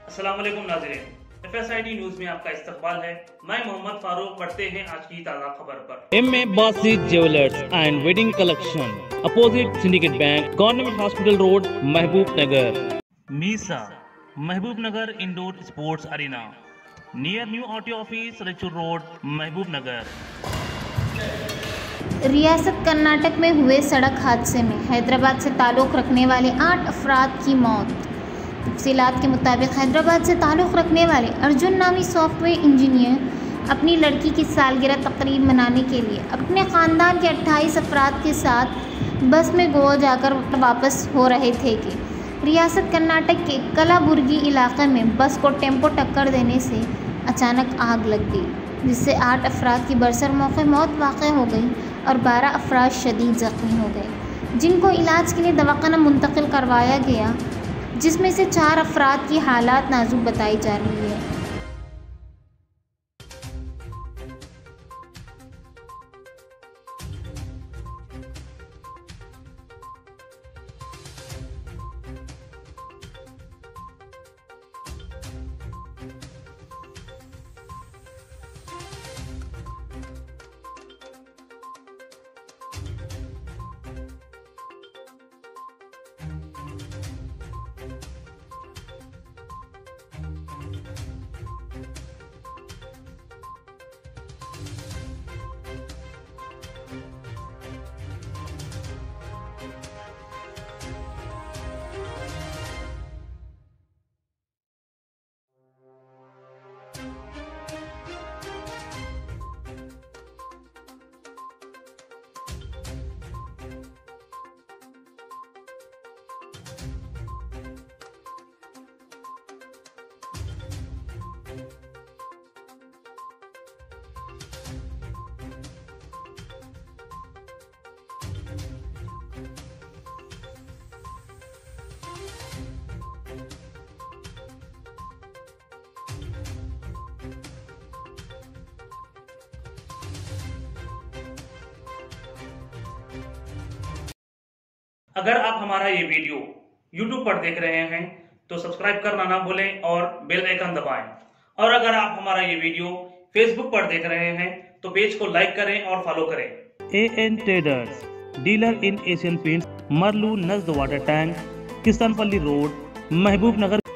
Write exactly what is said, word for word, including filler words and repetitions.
अस्सलाम वालेकुम नाज़रीन, F S I D news में आपका इस्तकबाल है। मैं मोहम्मद फारूक। पढ़ते हैं आज की ताज़ा खबर पर। M A Basit jewellers and wedding collection, opposite Syndicate Bank, government hospital road, Mahbub Nagar. मीसा Mahbub Nagar indoor sports arena near new R T office, Raichur road, Mahbub Nagar. रियासत कर्नाटक में हुए सड़क हादसे में हैदराबाद से ताल्लुक़ रखने वाले आठ अफराद की मौत। तफसीलात के मुताबिक हैदराबाद से ताल्लुक़ रखने वाले अर्जुन नामी सॉफ्टवेयर इंजीनियर अपनी लड़की की सालगिरह तकरीब मनाने के लिए अपने ख़ानदान के अट्ठाईस अफराद के साथ बस में गोवा जाकर वापस हो रहे थे कि रियासत कर्नाटक के कलाबुर्गी इलाके में बस को टेम्पो टक्कर देने से अचानक आग लग गई, जिससे आठ अफराद की बरसर मौके मौत वाक़ हो गई और बारह अफराद शदीद ज़ख्मी हो गए, जिनको इलाज के लिए दवाखाना मुंतकिल करवाया गया, जिसमें से चार अफराद की हालात नाजुक बताई जा रही है। अगर आप हमारा ये वीडियो यूट्यूब पर देख रहे हैं तो सब्सक्राइब करना ना भूलें और बेल आइकन दबाएं। और अगर आप हमारा ये वीडियो फेसबुक पर देख रहे हैं तो पेज को लाइक करें और फॉलो करें। A N traders, dealer in Asian Paints, Marlu नजद water tank, Kisanpalli road, Mahbub नगर।